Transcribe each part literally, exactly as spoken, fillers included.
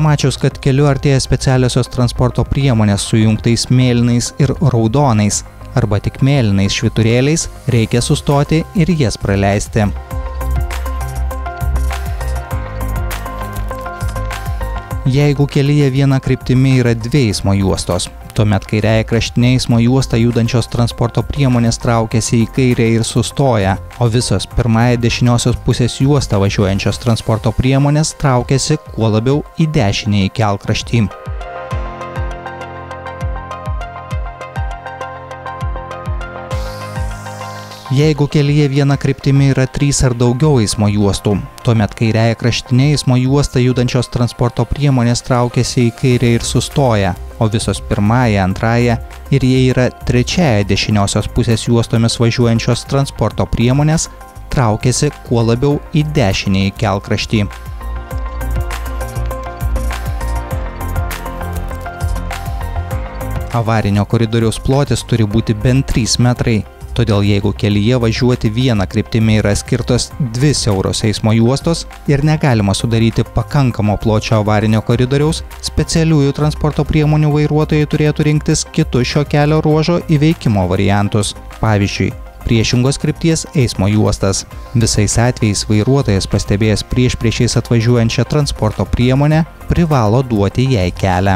Pamačius, kad keliu artėja specialiosios transporto priemonės su jungtais mėlynais ir raudonais arba tik mėlynais švyturėliais, reikia sustoti ir jas praleisti. Jeigu kelyje viena kryptimi yra dvi eismo juostos, tuomet kairiąja kraštinė eismo juosta judančios transporto priemonės traukiasi į kairę ir sustoja, o visos pirmąja dešiniosios pusės juosta važiuojančios transporto priemonės traukiasi kuo labiau į dešinįjį kelkraštį. Jeigu kelyje viena kryptimi yra trys ar daugiau eismo juostų, tuomet kairiąja kraštinė eismo juosta judančios transporto priemonės traukiasi į kairę ir sustoja, o visos pirmąja, antrąja ir jei yra trečiaja dešiniosios pusės juostomis važiuojančios transporto priemonės traukiasi kuo labiau į dešinįjį kelkraštį. Avarinio koridoriaus plotis turi būti bent trys metrai. Todėl jeigu kelyje važiuoti vieną kryptimį yra skirtos dvi siauros eismo juostos ir negalima sudaryti pakankamo pločio avarinio koridoriaus, specialiųjų transporto priemonių vairuotojai turėtų rinktis kitus šio kelio ruožo įveikimo variantus. Pavyzdžiui, priešingos krypties eismo juostas. Visais atvejais vairuotojas pastebėjęs prieš priešiais atvažiuojančią transporto priemonę privalo duoti jai kelią.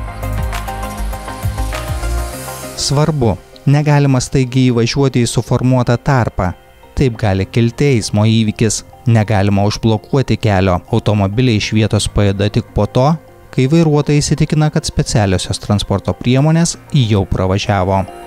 Svarbu. Negalima staigiai įvažiuoti į suformuotą tarpą. Taip gali kilti eismo įvykis. Negalima užblokuoti kelio. Automobiliai iš vietos pajuda tik po to, kai vairuotojai įsitikina, kad specialiosios transporto priemonės jau pravažiavo.